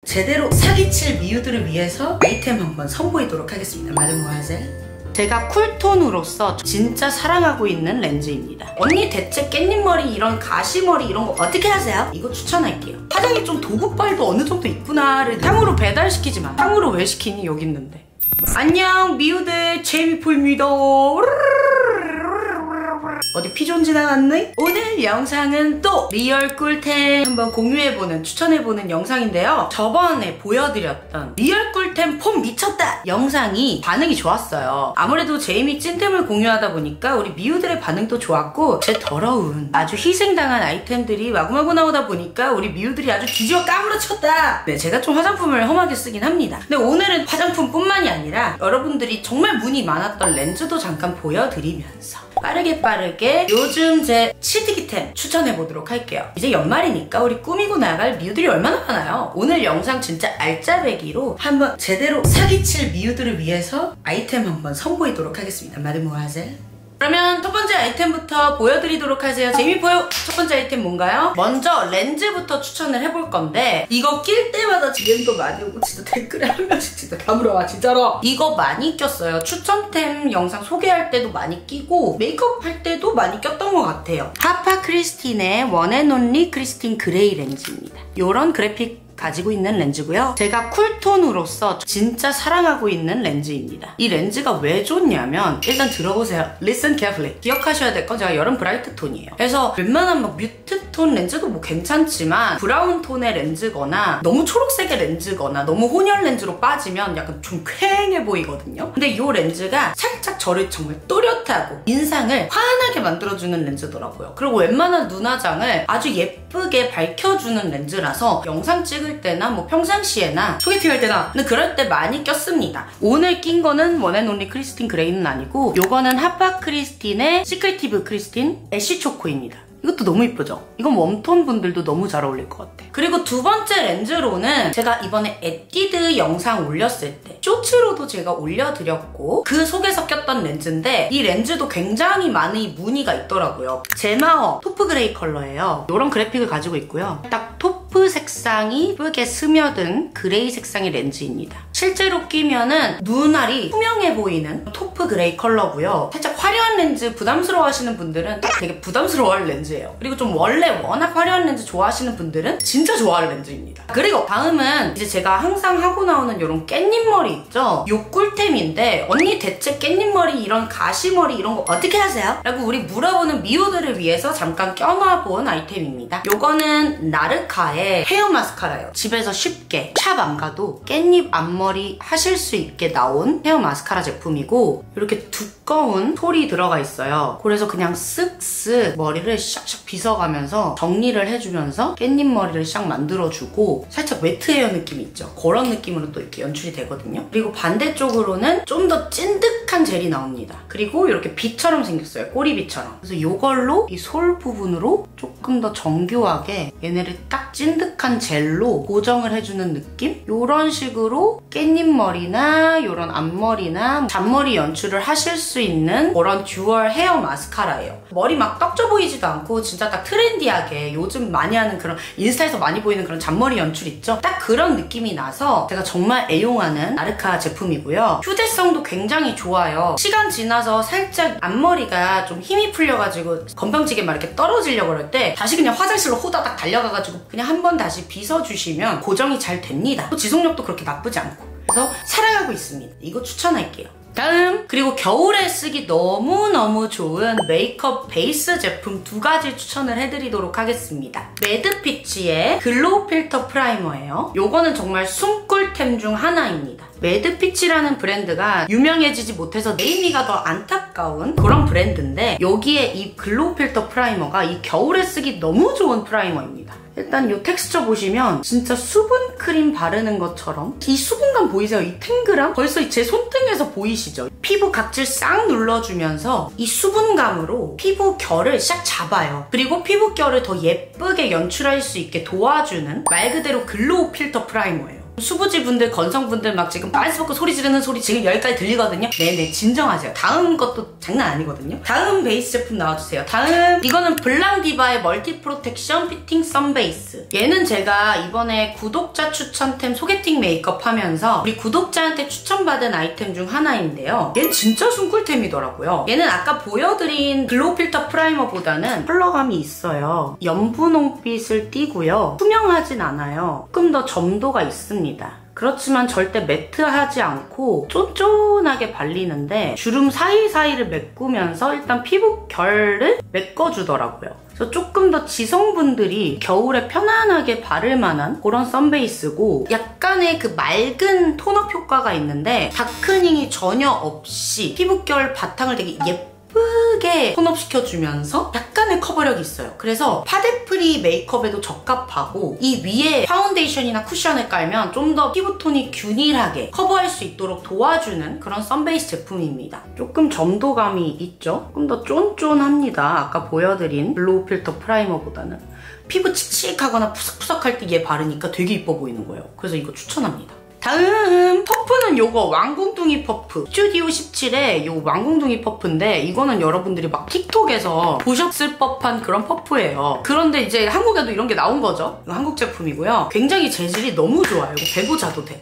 제대로 사기칠 미우들을 위해서 아이템 한번 선보이도록 하겠습니다. 마드모아젤, 제가 쿨톤으로서 진짜 사랑하고 있는 렌즈입니다. 언니 대체 깻잎머리 이런 가시머리 이런 거 어떻게 하세요? 이거 추천할게요. 화장이 좀 도구빨도 어느 정도 있구나를 향으로 배달시키지만 향으로 왜 시키니? 여기 있는데. 안녕 미우들, 제이미포입니다. 어디 피존 지나갔니? 오늘 영상은 또 리얼 꿀템 한번 공유해보는, 추천해보는 영상인데요. 저번에 보여드렸던 리얼 꿀템 폼 미쳤다 영상이 반응이 좋았어요. 아무래도 제이미 찐템을 공유하다 보니까 우리 미우들의 반응도 좋았고, 제 더러운 아주 희생당한 아이템들이 마구마구 나오다 보니까 우리 미우들이 아주 뒤집어 까무러쳤다. 네, 제가 좀 화장품을 험하게 쓰긴 합니다. 근데 오늘은 화장품뿐만이 아니라 여러분들이 정말 문의 많았던 렌즈도 잠깐 보여드리면서 빠르게 요즘 제 치트기템 추천해보도록 할게요. 이제 연말이니까 우리 꾸미고 나갈 미우들이 얼마나 많아요. 오늘 영상 진짜 알짜배기로 한번 제대로 사기칠 미우들을 위해서 아이템 한번 선보이도록 하겠습니다. 마드모아젤. 그러면 첫 번째 아이템부터 보여드리도록 하세요. 재미보여! 첫 번째 아이템 뭔가요? 먼저 렌즈부터 추천을 해볼 건데, 이거 낄 때마다 DM도 많이 오고 진짜 댓글에 한 명씩 진짜 가물어와 진짜로. 이거 많이 꼈어요. 추천템 영상 소개할 때도 많이 끼고 메이크업 할 때도 많이 꼈던 것 같아요. 하파 크리스틴의 원앤온리 크리스틴 그레이 렌즈입니다. 요런 그래픽 가지고 있는 렌즈고요. 제가 쿨톤으로서 진짜 사랑하고 있는 렌즈입니다. 이 렌즈가 왜 좋냐면, 일단 들어보세요. Listen carefully. 기억하셔야 될 건 제가 여름 브라이트 톤이에요. 그래서 웬만한 막 뮤트 톤 렌즈도 뭐 괜찮지만 브라운 톤의 렌즈거나 너무 초록색의 렌즈거나 너무 혼혈 렌즈로 빠지면 약간 좀 쾌해 보이거든요. 근데 이 렌즈가 살짝 저를 정말 또렷하고 인상을 환하게 만들어주는 렌즈더라고요. 그리고 웬만한 눈화장을 아주 예쁘게 밝혀주는 렌즈라서 영상 찍을 때나 뭐 평상시에나 소개팅 할 때나 근데 그럴 때 많이 꼈습니다. 오늘 낀 거는 원앤온리 크리스틴 그레이는 아니고, 요거는 하파 크리스틴의 시크리티브 크리스틴 애쉬초코입니다. 이것도 너무 이쁘죠? 이건 웜톤 분들도 너무 잘 어울릴 것 같아. 그리고 두 번째 렌즈로는 제가 이번에 에뛰드 영상 올렸을 때 쇼츠로도 제가 올려드렸고 그 속에서 꼈던 렌즈인데, 이 렌즈도 굉장히 많이 문의가 있더라고요. 제마어 토프 그레이 컬러예요. 이런 그래픽을 가지고 있고요. 딱 토프 색상이 예쁘게 스며든 그레이 색상의 렌즈입니다. 실제로 끼면은 눈알이 투명해 보이는 토프 그레이 컬러고요. 살짝 화려한 렌즈 부담스러워 하시는 분들은 딱 되게 부담스러워할 렌즈예요. 그리고 좀 원래 워낙 화려한 렌즈 좋아하시는 분들은 진짜 좋아할 렌즈입니다. 그리고 다음은 이제 제가 항상 하고 나오는 이런 깻잎머리 있죠? 요 꿀템인데, 언니 대체 깻잎머리 이런 가시머리 이런 거 어떻게 하세요? 라고 우리 물어보는 미우들을 위해서 잠깐 껴놔본 아이템입니다. 요거는 나르카의 헤어 마스카라예요. 집에서 쉽게 샵 안 가도 깻잎 앞머리 하실 수 있게 나온 헤어 마스카라 제품이고, 이렇게 두꺼운 톨이 들어가 있어요. 그래서 그냥 쓱쓱 머리를 샥샥 빗어가면서 정리를 해주면서 깻잎머리를 샥 만들어주고, 살짝 웨트 헤어 느낌 있죠? 그런 느낌으로 또 이렇게 연출이 되거든요. 그리고 반대쪽으로는 좀 더 찐득한 젤이 나옵니다. 그리고 이렇게 빛처럼 생겼어요. 꼬리빗처럼. 그래서 이걸로 이 솔 부분으로 조금 더 정교하게 얘네를 딱 찐득한 젤로 고정을 해주는 느낌? 이런 식으로 깻잎머리나 이런 앞머리나 잔머리 연출을 하실 수 있는 그런 듀얼 헤어 마스카라예요. 머리 막 떡져 보이지도 않고 진짜 딱 트렌디하게 요즘 많이 하는 그런 인스타에서 많이 보이는 그런 잔머리 연출 있죠? 딱 그런 느낌이 나서 제가 정말 애용하는 나르카 제품이고요. 휴대성도 굉장히 좋아요. 시간 지나서 살짝 앞머리가 좀 힘이 풀려가지고 건방지게 막 이렇게 떨어지려고 그럴 때 다시 그냥 화장실로 호다닥 달려가가지고 그냥 한 번 다시 빗어주시면 고정이 잘 됩니다. 또 지속력도 그렇게 나쁘지 않고. 그래서 사랑하고 있습니다. 이거 추천할게요. 다음, 그리고 겨울에 쓰기 너무너무 좋은 메이크업 베이스 제품 두 가지 추천을 해드리도록 하겠습니다. 매드피치의 글로우 필터 프라이머예요. 요거는 정말 숨꿀템 중 하나입니다. 매드피치라는 브랜드가 유명해지지 못해서 네이미가 더 안타까운 그런 브랜드인데, 여기에 이 글로우 필터 프라이머가 이 겨울에 쓰기 너무 좋은 프라이머입니다. 일단 이 텍스처 보시면 진짜 수분 크림 바르는 것처럼 이 수분감 보이세요? 이 탱글함? 벌써 제 손등에서 보이시죠? 피부 각질 싹 눌러주면서 이 수분감으로 피부 결을 싹 잡아요. 그리고 피부 결을 더 예쁘게 연출할 수 있게 도와주는 말 그대로 글로우 필터 프라이머예요. 수부지분들, 건성분들 막 지금 빤스 벗고 소리 지르는 소리 지금 여기까지 들리거든요. 네네, 진정하세요. 다음 것도 장난 아니거든요. 다음 베이스 제품 나와주세요. 다음 이거는 블랑디바의 멀티 프로텍션 피팅 선 베이스. 얘는 제가 이번에 구독자 추천템 소개팅 메이크업 하면서 우리 구독자한테 추천받은 아이템 중 하나인데요. 얘는 진짜 숨꿀템이더라고요. 얘는 아까 보여드린 글로우 필터 프라이머보다는 컬러감이 있어요. 연분홍빛을 띠고요. 투명하진 않아요. 조금 더 점도가 있습니다. 그렇지만 절대 매트하지 않고 쫀쫀하게 발리는데 주름 사이사이를 메꾸면서 일단 피부 결을 메꿔주더라고요. 그래서 조금 더 지성분들이 겨울에 편안하게 바를 만한 그런 선베이스고 약간의 그 맑은 톤업 효과가 있는데 다크닝이 전혀 없이 피부결 바탕을 되게 예쁘게 톤업시켜주면서 약간의 커버력이 있어요. 그래서 파데프리 메이크업에도 적합하고 이 위에 파운데이션이나 쿠션을 깔면 좀 더 피부톤이 균일하게 커버할 수 있도록 도와주는 그런 선베이스 제품입니다. 조금 점도감이 있죠? 조금 더 쫀쫀합니다. 아까 보여드린 글로우 필터 프라이머보다는. 피부 칙칙하거나 푸석푸석할 때 얘 바르니까 되게 이뻐 보이는 거예요. 그래서 이거 추천합니다. 다음 퍼프는 요거 왕궁둥이 퍼프 스튜디오 17의 요 왕궁둥이 퍼프인데 이거는 여러분들이 막 틱톡에서 보셨을 법한 그런 퍼프예요. 그런데 이제 한국에도 이런 게 나온 거죠. 이거 한국 제품이고요. 굉장히 재질이 너무 좋아요. 이거 배고 자도 돼.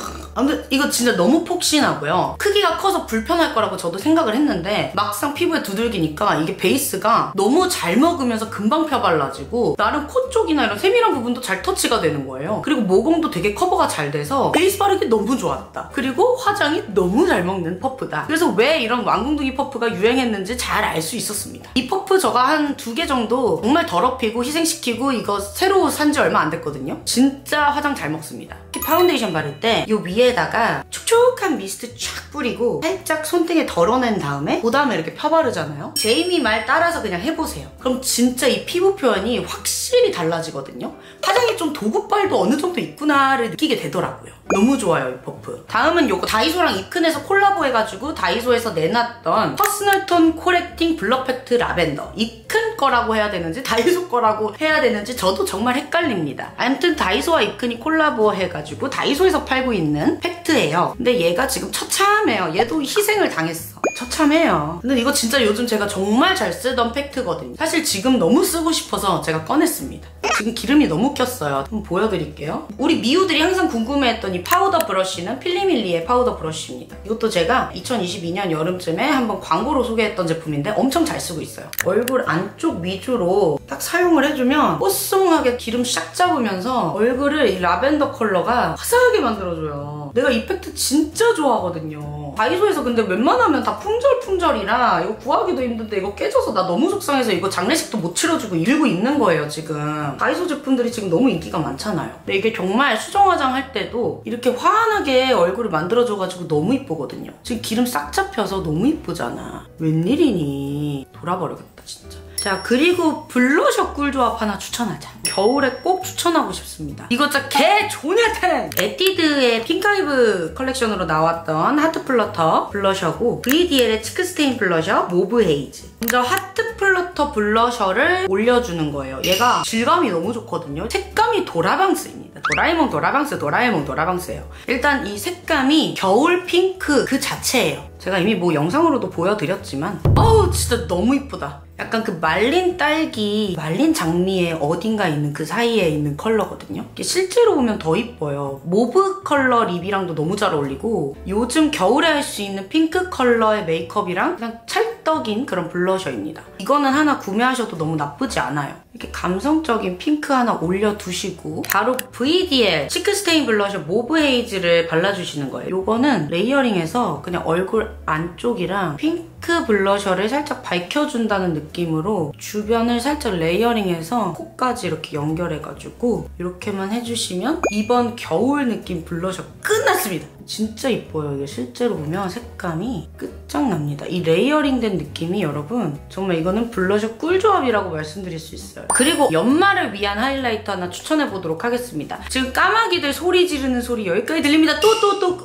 아무튼 이거 진짜 너무 폭신하고요. 크기가 커서 불편할 거라고 저도 생각을 했는데 막상 피부에 두들기니까 이게 베이스가 너무 잘 먹으면서 금방 펴발라지고 나름 코 쪽이나 이런 세밀한 부분도 잘 터치가 되는 거예요. 그리고 모공도 되게 커버가 잘 돼서 베이스 바르기 너무 좋았다. 그리고 화장이 너무 잘 먹는 퍼프다. 그래서 왜 이런 왕궁둥이 퍼프가 유행했는지 잘 알 수 있었습니다. 이 퍼프 저가 한 2개 정도 정말 더럽히고 희생시키고 이거 새로 산 지 얼마 안 됐거든요. 진짜 화장 잘 먹습니다. 특히 파운데이션 바를 때 이 위에다가 촉촉한 미스트 쫙 뿌리고 살짝 손등에 덜어낸 다음에 그다음에 이렇게 펴바르잖아요. 제이미 말 따라서 그냥 해보세요. 그럼 진짜 이 피부 표현이 확실히 달라지거든요. 화장이 좀 도구빨도 어느 정도 있구나를 느끼게 되더라고요. 너무 좋아요, 이 퍼프. 다음은 요거 다이소랑 이큰에서 콜라보해가지고 다이소에서 내놨던 퍼스널톤 코렉팅 블러 팩트 라벤더. 이큰 거라고 해야 되는지 다이소 거라고 해야 되는지 저도 정말 헷갈립니다. 아무튼 다이소와 이큰이 콜라보해가지고 다이소에서 팔고 있는 팩트예요. 근데 얘가 지금 처참해요. 얘도 희생을 당했어. 처참해요. 근데 이거 진짜 요즘 제가 정말 잘 쓰던 팩트거든요. 사실 지금 너무 쓰고 싶어서 제가 꺼냈습니다. 지금 기름이 너무 꼈어요. 한번 보여드릴게요. 우리 미우들이 항상 궁금해했던 이 파우더 브러쉬는 필리밀리의 파우더 브러쉬입니다. 이것도 제가 2022년 여름쯤에 한번 광고로 소개했던 제품인데 엄청 잘 쓰고 있어요. 얼굴 안쪽 위주로 딱 사용을 해주면 뽀송하게 기름 샥 잡으면서 얼굴을 이 라벤더 컬러가 화사하게 만들어줘요. 내가 이 팩트 진짜 좋아하거든요. 다이소에서 근데 웬만하면 다 풍절풍절이라 이거 구하기도 힘든데 이거 깨져서 나 너무 속상해서 이거 장례식도 못 치러주고 이러고 있는 거예요, 지금. 다이소 제품들이 지금 너무 인기가 많잖아요. 근데 이게 정말 수정 화장할 때도 이렇게 환하게 얼굴을 만들어줘가지고 너무 이쁘거든요. 지금 기름 싹 잡혀서 너무 이쁘잖아. 웬일이니. 돌아버리겠다, 진짜. 자, 그리고 블러셔 꿀조합 하나 추천하자. 겨울에 꼭 추천하고 싶습니다. 이거 진짜 개 조냐텐! 에뛰드의 핑크아이브 컬렉션으로 나왔던 하트 플러터 블러셔고 VDL의 치크스테인 블러셔 모브 헤이즈. 먼저 하트 플러터 블러셔를 올려주는 거예요. 얘가 질감이 너무 좋거든요. 색감이 도라방스입니다. 도라에몽 도라방스예요. 일단 이 색감이 겨울 핑크 그 자체예요. 제가 이미 뭐 영상으로도 보여드렸지만 어우 진짜 너무 이쁘다. 약간 그 말린 딸기, 말린 장미의 어딘가에 있는 그 사이에 있는 컬러거든요. 이게 실제로 보면 더 이뻐요. 모브 컬러 립이랑도 너무 잘 어울리고 요즘 겨울에 할 수 있는 핑크 컬러의 메이크업이랑 그냥 찰떡인 그런 블러셔입니다. 이거는 하나 구매하셔도 너무 나쁘지 않아요. 이렇게 감성적인 핑크 하나 올려두시고 바로 VDL 치크스테인 블러셔 모브 헤이즈를 발라주시는 거예요. 요거는 레이어링해서 그냥 얼굴 안쪽이랑 핑크 블러셔를 살짝 밝혀준다는 느낌으로 주변을 살짝 레이어링해서 코까지 이렇게 연결해가지고 이렇게만 해주시면 이번 겨울 느낌 블러셔 끝났습니다. 진짜 이뻐요. 이게 실제로 보면 색감이 끝장납니다. 이 레이어링된 느낌이 여러분 정말 이거는 블러셔 꿀조합이라고 말씀드릴 수 있어요. 그리고 연말을 위한 하이라이터 하나 추천해보도록 하겠습니다. 지금 까마귀들 소리 지르는 소리 여기까지 들립니다. 또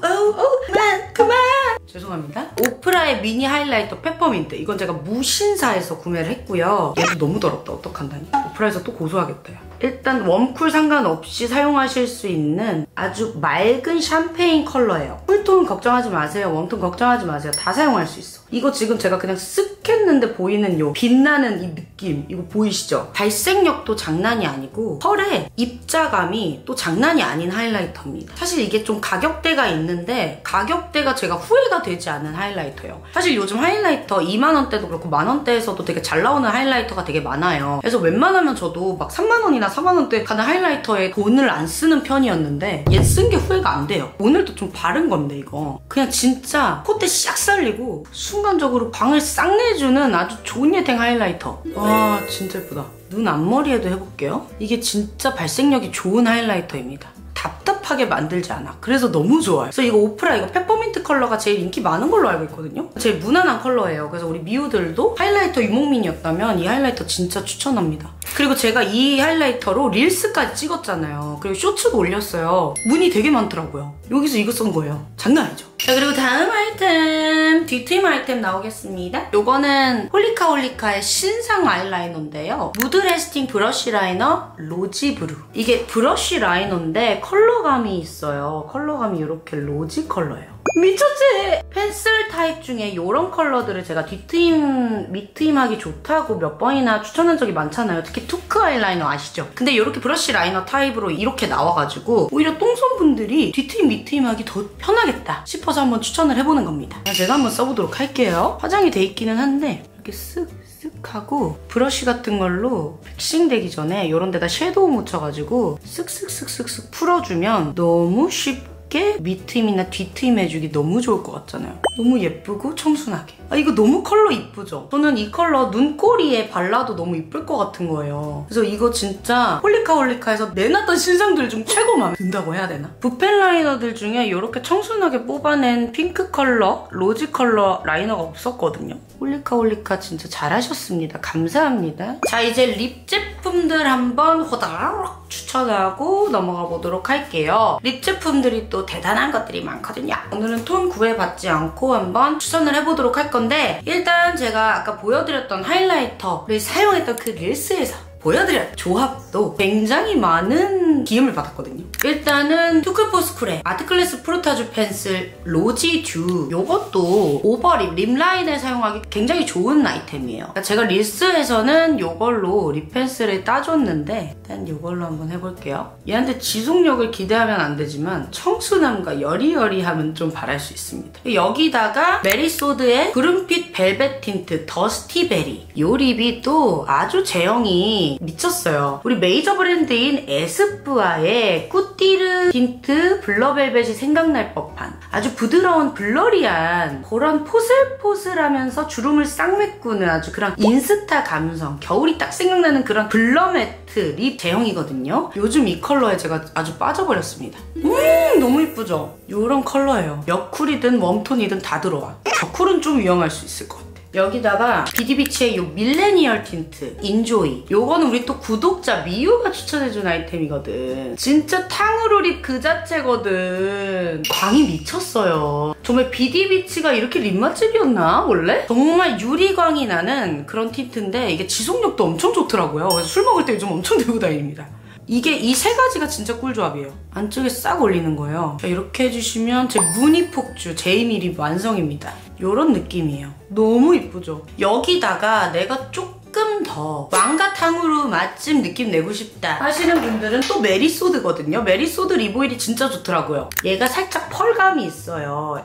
그만 죄송합니다. 오프라의 미니 하이라이터 페퍼민트. 이건 제가 무신사에서 구매를 했고요. 얘도 너무 더럽다. 어떡한다니? 오프라에서 또 고소하겠다. 일단 웜쿨 상관없이 사용하실 수 있는 아주 맑은 샴페인 컬러예요. 쿨톤 걱정하지 마세요. 웜톤 걱정하지 마세요. 다 사용할 수 있어. 이거 지금 제가 그냥 쓱 했는데 보이는 요 빛나는 이 느낌, 이거 보이시죠? 발색력도 장난이 아니고 펄의 입자감이 또 장난이 아닌 하이라이터입니다. 사실 이게 좀 가격대가 있는데 가격대가 제가 후회가 되지 않은 하이라이터예요. 사실 요즘 하이라이터 2만원대도 그렇고 만원대에서도 되게 잘 나오는 하이라이터가 되게 많아요. 그래서 웬만하면 저도 막 3만원이나 4만원대 가는 하이라이터에 돈을 안 쓰는 편이었는데 얘 쓴 게 후회가 안 돼요. 오늘도 좀 바른 건데 이거 그냥 진짜 콧대 싹 살리고 순간적으로 광을 싹 내주는 아주 좋은 예탱 하이라이터. 와 진짜 예쁘다. 눈 앞머리에도 해볼게요. 이게 진짜 발색력이 좋은 하이라이터입니다. 답답하게 만들지 않아. 그래서 너무 좋아요. 그래서 이거 오프라 이거 페퍼민트 컬러가 제일 인기 많은 걸로 알고 있거든요. 제일 무난한 컬러예요. 그래서 우리 미우들도 하이라이터 유목민이었다면 이 하이라이터 진짜 추천합니다. 그리고 제가 이 하이라이터로 릴스까지 찍었잖아요. 그리고 쇼츠도 올렸어요. 문의 되게 많더라고요. 여기서 이거 쓴 거예요. 장난 아니죠? 자 그리고 다음 아이템, 뒤트임 아이템 나오겠습니다. 요거는 홀리카홀리카의 신상 아이라이너인데요. 무드 레스팅 브러쉬 라이너 로지 브루. 이게 브러쉬 라이너인데 컬러감이 있어요. 컬러감이 이렇게 로지 컬러예요. 미쳤지? 펜슬 타입 중에 이런 컬러들을 제가 뒤트임, 밑트임하기 좋다고 몇 번이나 추천한 적이 많잖아요. 특히 투크 아이라이너 아시죠? 근데 이렇게 브러쉬 라이너 타입으로 이렇게 나와가지고 오히려 똥손분들이 뒤트임, 밑트임하기 더 편하겠다 싶어서 한번 추천을 해보는 겁니다. 제가 한번 써보도록 할게요. 화장이 돼 있기는 한데 이렇게 쓱 하고 브러쉬 같은 걸로 픽싱 되기 전에 이런 데다 섀도우 묻혀가지고 쓱쓱쓱쓱쓱 풀어주면 너무 쉽게 밑트임이나 뒤트임 해주기 너무 좋을 것 같잖아요. 너무 예쁘고 청순하게. 아 이거 너무 컬러 이쁘죠? 저는 이 컬러 눈꼬리에 발라도 너무 이쁠 것 같은 거예요. 그래서 이거 진짜 홀리카홀리카에서 내놨던 신상들 중 최고 마음에 든다고 해야 되나? 붓펜 라이너들 중에 이렇게 청순하게 뽑아낸 핑크 컬러, 로지 컬러 라이너가 없었거든요. 홀리카홀리카 진짜 잘하셨습니다. 감사합니다. 자 이제 립 제품들 한번 호다락 추천하고 넘어가 보도록 할게요. 립 제품들이 또 대단한 것들이 많거든요. 오늘은 톤 구애받지 않고 한번 추천을 해보도록 할 건데 일단 제가 아까 보여드렸던 하이라이터를 사용했던 그 릴스에서 보여드렸던 조합도 굉장히 많은 기음을 받았거든요. 일단은 투쿨포스쿨의 아트클래스 프로타주 펜슬 로지 듀. 요것도 오버립, 립라인에 사용하기 굉장히 좋은 아이템이에요. 제가 릴스에서는 요걸로 립 펜슬을 따줬는데 일단 요걸로 한번 해볼게요. 얘한테 지속력을 기대하면 안 되지만 청순함과 여리여리함은 좀 바랄 수 있습니다. 여기다가 메리소드의 구름빛 벨벳 틴트 더스티베리. 요 립이 또 아주 제형이 미쳤어요. 우리 메이저 브랜드인 에스쁘아의 꾸띠르 틴트 블러벨벳이 생각날 법한 아주 부드러운 블러리한 그런 포슬포슬하면서 주름을 싹 메꾸는 아주 그런 인스타 감성, 겨울이 딱 생각나는 그런 블러 매트 립 제형이거든요. 요즘 이 컬러에 제가 아주 빠져버렸습니다. 너무 이쁘죠? 요런 컬러예요. 여쿨이든 웜톤이든 다 들어와. 저쿨은 좀 위험할 수 있을 것 같아요. 여기다가 비디비치의 요 밀레니얼 틴트 인조이. 요거는 우리 또 구독자 미유가 추천해준 아이템이거든. 진짜 탕후루 립 그 자체거든. 광이 미쳤어요. 정말 비디비치가 이렇게 립 맛집이었나 원래? 정말 유리광이 나는 그런 틴트인데 이게 지속력도 엄청 좋더라고요. 그래서 술 먹을 때 요즘 엄청 들고 다닙니다. 이게 이 세 가지가 진짜 꿀조합이에요. 안쪽에 싹 올리는 거예요. 자, 이렇게 해주시면 제 무늬폭주 제이미 립 완성입니다. 요런 느낌이에요. 너무 이쁘죠? 여기다가 내가 조금 더 왕가 탕후루 맛집 느낌 내고 싶다 하시는 분들은 또 메리소드거든요. 메리소드 립 오일이 진짜 좋더라고요. 얘가 살짝 펄감이 있어요.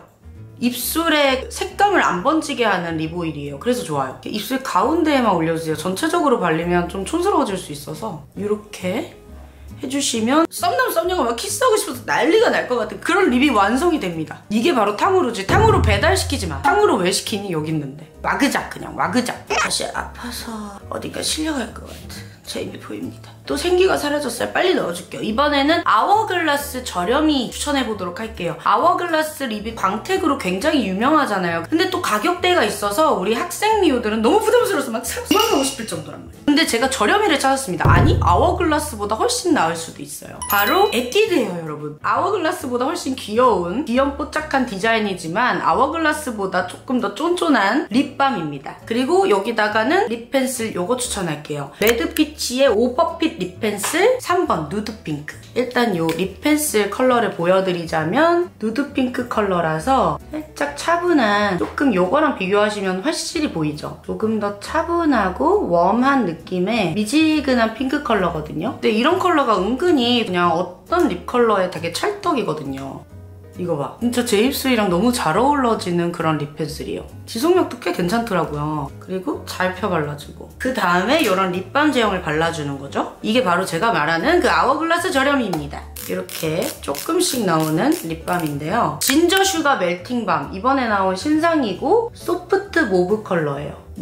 입술에 색감을 안 번지게 하는 립 오일이에요. 그래서 좋아요. 입술 가운데에만 올려주세요. 전체적으로 바르면 좀 촌스러워질 수 있어서 이렇게 해주시면 썸남 썸녀가 막 키스하고 싶어서 난리가 날 것 같은 그런 립이 완성이 됩니다. 이게 바로 탕후루지. 탕후루 배달시키지 마. 탕후루 왜 시키니? 여기 있는데. 와그작 그냥 와그작. 다시 아파서 어디가 실려갈 것 같은 제이미 보입니다. 또 생기가 사라졌어요. 빨리 넣어줄게요. 이번에는 아워글라스 저렴이 추천해보도록 할게요. 아워글라스 립이 광택으로 굉장히 유명하잖아요. 근데 또 가격대가 있어서 우리 학생 미우들은 너무 부담스러워서 막 도망가고 싶을 정도란 말이에요. 근데 제가 저렴이를 찾았습니다. 아니 아워글라스보다 훨씬 나을 수도 있어요. 바로 에뛰드예요 여러분. 아워글라스보다 훨씬 귀여운 귀염뽀짝한 디자인이지만 아워글라스보다 조금 더 쫀쫀한 립밤입니다. 그리고 여기다가는 립 펜슬 요거 추천할게요. 레드피치의 오버핏 립 펜슬 3번 누드핑크. 일단 요 립 펜슬 컬러를 보여드리자면 누드핑크 컬러라서 살짝 차분한, 조금 요거랑 비교하시면 확실히 보이죠? 조금 더 차분하고 웜한 느낌의 미지근한 핑크 컬러거든요. 근데 이런 컬러가 은근히 그냥 어떤 립 컬러에 되게 찰떡이거든요. 이거 봐. 진짜 제 입술이랑 너무 잘 어우러지는 그런 립 펜슬이에요. 지속력도 꽤 괜찮더라고요. 그리고 잘 펴 발라주고. 그 다음에 이런 립밤 제형을 발라주는 거죠. 이게 바로 제가 말하는 그 아워글라스 저렴이입니다. 이렇게 조금씩 나오는 립밤인데요. 진저 슈가 멜팅밤. 이번에 나온 신상이고 소프트 모브 컬러예요.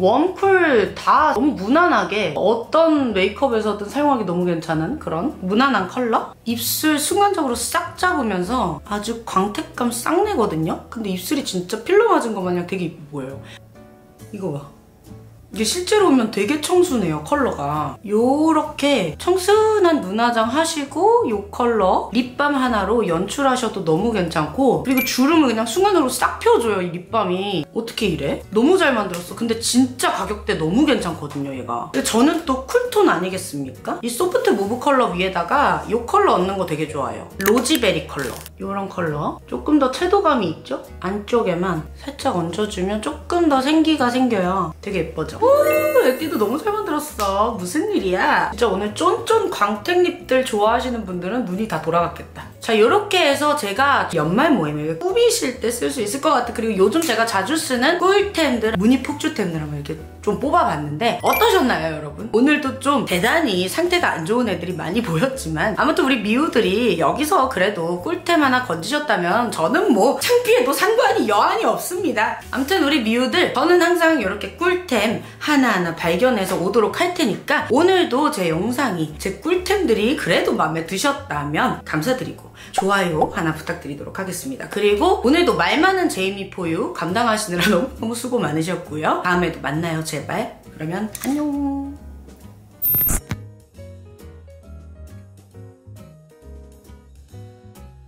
웜쿨 다 너무 무난하게 어떤 메이크업에서든 사용하기 너무 괜찮은 그런 무난한 컬러? 입술 순간적으로 싹 잡으면서 아주 광택감 싹 내거든요? 근데 입술이 진짜 필러 맞은 것 마냥 되게 이뻐 보여요. 이거 봐. 이게 실제로 보면 되게 청순해요, 컬러가. 요렇게 청순한 눈화장 하시고 요 컬러 립밤 하나로 연출하셔도 너무 괜찮고, 그리고 주름을 그냥 순간적으로 싹 펴줘요, 이 립밤이. 어떻게 이래? 너무 잘 만들었어. 근데 진짜 가격대 너무 괜찮거든요, 얘가. 근데 저는 또 쿨톤 아니겠습니까? 이 소프트 무브 컬러 위에다가 요 컬러 얹는 거 되게 좋아해요. 로지베리 컬러. 요런 컬러. 조금 더 채도감이 있죠? 안쪽에만 살짝 얹어주면 조금 더 생기가 생겨요. 되게 예뻐져. 오, 액티도 너무 잘 만들었어. 무슨 일이야? 진짜 오늘 쫀쫀 광택 립들 좋아하시는 분들은 눈이 다 돌아갔겠다. 자, 이렇게 해서 제가 연말 모임을 꾸미실 때 쓸 수 있을 것 같아. 그리고 요즘 제가 자주 쓰는 꿀템들, 무늬 폭주템들 한번 이렇게 좀 뽑아봤는데 어떠셨나요, 여러분? 오늘도 좀 대단히 상태가 안 좋은 애들이 많이 보였지만 아무튼 우리 미우들이 여기서 그래도 꿀템 하나 건지셨다면 저는 뭐 창피해도 상관이 여한이 없습니다. 아무튼 우리 미우들, 저는 항상 이렇게 꿀템 하나하나 발견해서 오도록 할 테니까 오늘도 제 영상이, 제 꿀템들이 그래도 마음에 드셨다면 감사드리고 좋아요 하나 부탁드리도록 하겠습니다. 그리고 오늘도 말 많은 제이미포유 감당하시느라 너무 수고 많으셨고요. 다음에도 만나요, 제발. 그러면 안녕.